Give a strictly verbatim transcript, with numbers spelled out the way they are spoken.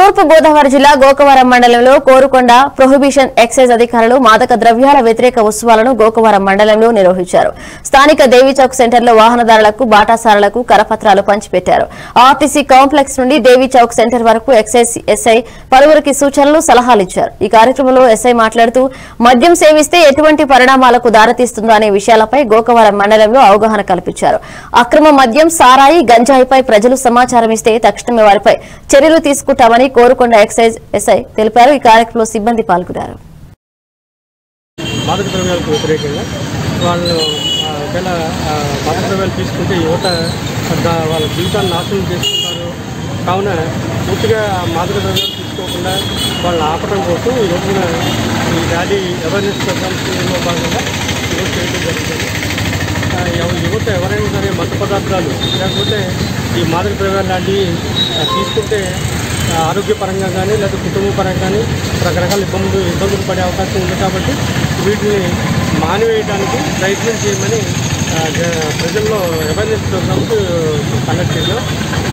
తూర్పు గోదావరి జిల్లా గోకవరం మండలంలో కోరుకొండ ప్రొహిబిషన్ ఎక్సైజ్ అధికారులు మాదక ద్రవ్యాల వ్యతిరేక ఉత్సవాలను గోకవరం మండలంలో నిర్వహించారు. స్థానిక దేవి చౌక్ సెంటర్లో వాహనదారులకు బాటాసారులకు కరపత్రాలు పంచిపెట్టారు. ఆర్టీసీ కాంప్లెక్స్ నుండి దేవి చౌక్ సెంటర్ వరకు ఎక్సైజ్ ఎస్ఐ పలువురికి సూచనలు సలహాలు ఇచ్చారు. ఈ కార్యక్రమంలో ఎస్ఐ మాట్లాడుతూ మద్యం సేవిస్తే ఎటువంటి పరిణామాలకు దారితీస్తుందో అనే విషయాలపై గోకవరం మండలంలో అవగాహన కల్పించారు. అక్రమ మద్యం సారాయి గంజాయిపై ప్రజలు సమాచారం ఇస్తే తక్షణమే వారిపై చర్యలు తీసుకుంటామని కోరుకొండ ఎక్సైజ్ ఎస్ఐ తెలిపారు. ఈ కార్యక్రమంలో సిబ్బంది పాల్గొన్నారు. మాదక ద్రవ్యాలకు వ్యతిరేకంగా వాళ్ళు ఒకవేళ మాదక ద్రవ్యాలు తీసుకుంటే యువత వాళ్ళ జీవితాన్ని నాశనం చేసుకుంటారు. కావున పూర్తిగా మాదక ద్రవ్యాలు తీసుకోకుండా వాళ్ళని ఆపడం కోసం ఈ రోజున ఈ ర్యాలీ అవేర్నెస్ ప్రోగ్రామ్స్లో భాగంగా ఈరోజు చేయడం జరుగుతుంది. యువత ఎవరైనా సరే మత్తు పదార్థాలు లేకపోతే ఈ మాదక ద్రవ్యాలు లాంటివి తీసుకుంటే ఆరోగ్యపరంగా కానీ లేదా కుటుంబ పరంగా కానీ రకరకాల ఇబ్బందులు ఇబ్బందులు పడే అవకాశం ఉంది. కాబట్టి వీటిని మానివేయడానికి ప్రయత్నం చేయమని ప్రజల్లో అవేర్నెస్ ప్రోగ్రామ్స్ కండక్ట్ చేశాం.